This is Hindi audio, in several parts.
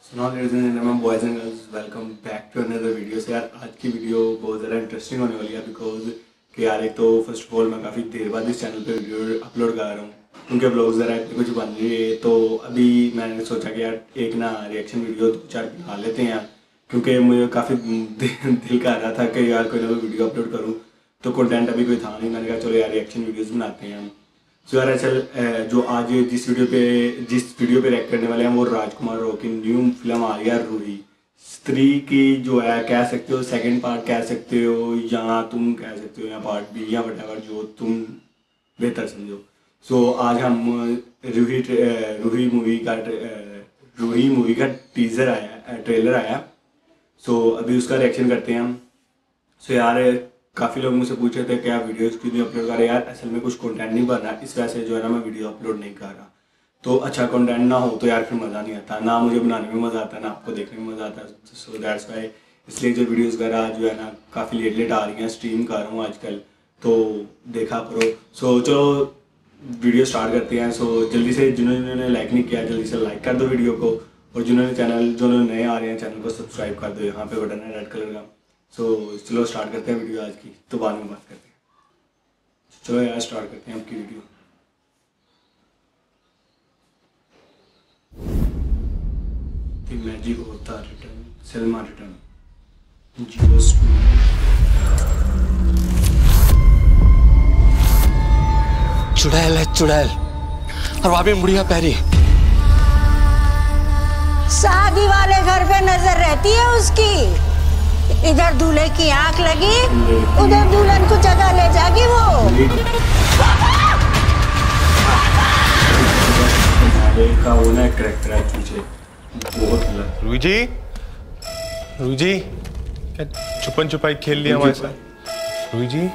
सुना ladies and gentleman, boys and girls, welcome back to another video. से यार आज की वीडियो बहुत ज़्यादा इंटरेस्टिंग होने वाली है बिकॉज कि यार एक तो फर्स्ट ऑफ ऑल मैं काफ़ी देर बाद इस चैनल पे वीडियो अपलोड कर रहा हूँ क्योंकि ब्लॉग ज़रा इतने कुछ बन रही है। तो अभी मैंने सोचा कि यार एक ना रिएक्शन वीडियो 2-4 बना लेते हैं यार, क्योंकि मुझे काफ़ी दिल कर रहा था कि यार कोई ना कोई वीडियो अपलोड करूँ, तो कंटेंट अभी कोई था नहीं। मैंने कहा चलो यार रिएक्शन वीडियोज़ बनाते हैं हम। सो यार चल जो आज जिस वीडियो पे रिएक्ट करने वाले हैं वो राजकुमार राव की न्यू फिल्म आ रही है रूही। स्त्री की जो है कह सकते हो, सेकंड पार्ट कह सकते हो, या तुम कह सकते हो या पार्ट बी या वटएवर जो तुम बेहतर समझो। सो आज हम रूही मूवी का टीजर आया, ट्रेलर आया। सो अभी उसका रिएक्शन करते हैं हम। सो यार काफ़ी लोग मुझसे पूछ रहे थे कि आप वीडियोस क्यों नहीं अपलोड कर रहे। यार असल में कुछ कंटेंट नहीं बन रहा, इस वजह से जो है ना मैं वीडियो अपलोड नहीं कर रहा। तो अच्छा कंटेंट ना हो तो यार फिर मज़ा नहीं आता, ना मुझे बनाने में मज़ा आता है ना आपको देखने में मज़ा आता है। सो दैट्स वाई इसलिए जो वीडियोस वगैरह जो है ना काफ़ी लेट आ रही हैं, स्ट्रीम कर रहा हूँ आजकल, तो देखा करो। सो चलो वीडियो स्टार्ट करते हैं। सो जल्दी से जिन्होंने लाइक नहीं किया जल्दी से लाइक कर दो वीडियो को, और जो नए आ रहे हैं चैनल को सब्सक्राइब कर दो, यहाँ पे बटन है रेड कलर का। सो चलो स्टार्ट करते हैं वीडियो आज की, तो बाद में बात करते हैं। चलो यार स्टार्ट करते हैं आपकी वीडियो। द मैजिक होता रिटर्न, सलमा रिटर्न, जियो चुड़ैल है चुड़ैल, और वहां भी मुड़िया पैरी। शादी वाले घर पे नजर रहती है उसकी, इधर दूल्हे की आंख लगी उधर दुल्हन को जगह ले जाएगी वो। का वो ना करैक्टर है तुझे बहुत अलग। रूही जी क्या छुपन छुपाई खेल लिया हमारे साथ? रूही जी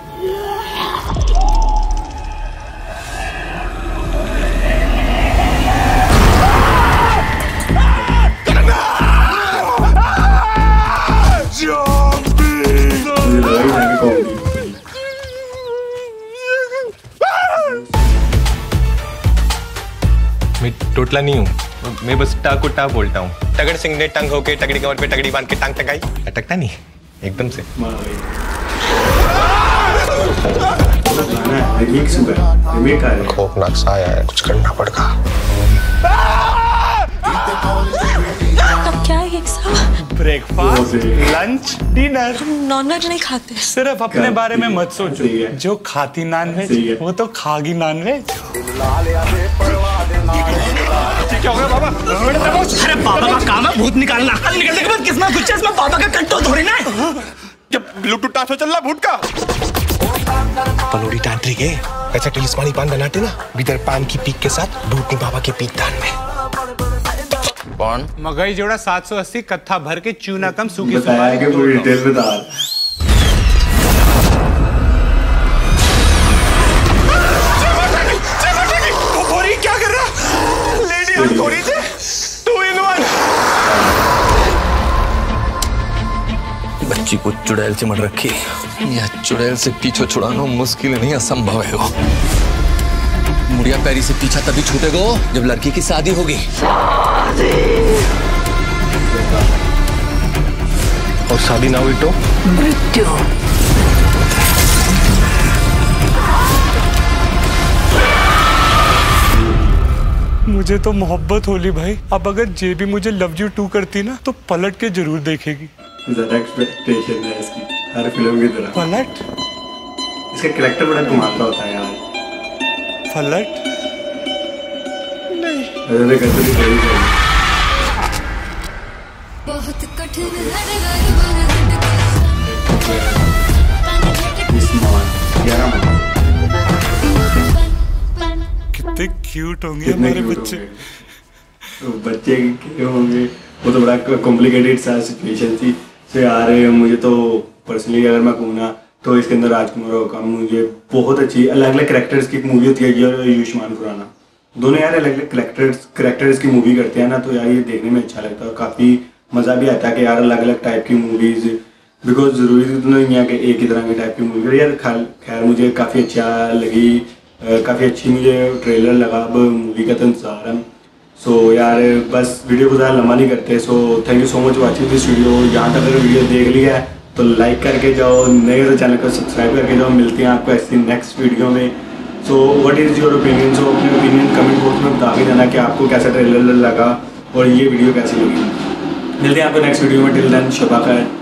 मैं टोटला नहीं हूँ, मैं बस टाको टा बोलता हूँ। तगड़ सिंह ने टंग होके तगड़ी कमर पे तगड़ी बांध के टांग टकाई, अटकता नहीं एकदम से। खौफनाक सा आया है, कुछ करना पड़ेगा। क्या है साहब? Breakfast, lunch, dinner. नॉनवेज नहीं खाते। सिर्फ अपने बारे में मत सोचो, जो खाती नॉनवेज वो तो खागी नॉनवेज। क्या हो गया बाबा? अरे बाबा का काम है भूत निकालना, निकलने के बाद किसमें कुछ इसमें बाबा का कंट्रोल थोड़ी ना है। जब ब्लूटूथ ट्रांसफर चल रहा भूत का पलोड़ी तांत्रिक है, ऐसा टिलिस्मानी पान बनाते ना बिदर पान की पीक के साथ भूतनी बाबा के पीक दान में। कौन? मगई जोड़ा 780 कत्था भर के चूना कम सूखी बताया कि पूरी डिटेल बता। क्या कर रहा? लेडी और गोरी से 2 in 1। बच्ची को चुड़ैल से मर रखी, या चुड़ैल से पीछा छुड़ाना मुश्किल नहीं असंभव है। मुड़िया पैरी से पीछा तभी छूटेगा जब लड़की की शादी होगी। और शादी ना हुई तो मृत्यु। मुझे तो मोहब्बत होली भाई। अब अगर जे भी मुझे लव यू 2 करती ना तो पलट के जरूर देखेगी। ज़्यादा एक्सपेक्टेशन है इसकी हर फिल्म की तरह। पलट? इसका कैरेक्टर बड़ा धमाका होता है यार। पलट नहीं बहुत कठिन कितने क्यूट होंगे हमारे बच्चे। बच्चे के होंगे, वो तो बड़ा कॉम्प्लिकेटेड सा सिचुएशन थी। तो यार मुझे तो पर्सनली अगर मैं कहूँ ना तो इसके अंदर राजकुमार राव का मुझे बहुत अच्छी अलग अलग कैरेक्टर्स की एक मूवी होती है। ये आयुष्मान खुराना दोनों यार अलग अलग कैरेक्टर्स की मूवी करते हैं ना, तो यार ये देखने में अच्छा लगता है और काफ़ी मज़ा भी आता है कि यार अलग अलग टाइप की मूवीज़, बिकॉज ज़रूरी तो नहीं है कि एक ही तरह की टाइप की मूवी। यार खैर मुझे काफ़ी अच्छा लगी, काफ़ी अच्छी मुझे ट्रेलर लगा। अब मूवी का तो इंतजार है। सो यार बस वीडियो को ज़्यादा लंबा नहीं करते। So thank you so much watching this video. यहाँ तक अगर वीडियो देख लिया है तो लाइक करके जाओ, नए तो चैनल को सब्सक्राइब करके जाओ। मिलते हैं आपको ऐसी नेक्स्ट वीडियो में। So what is your opinion? So अपने ओपिनियन कमेंट बॉक्स में बता के जाना कि आपको कैसा ट्रेलर लगा और ये वीडियो कैसी लगी। मिलते हैं आपको नेक्स्ट वीडियो में। टिल देन शबा खैर।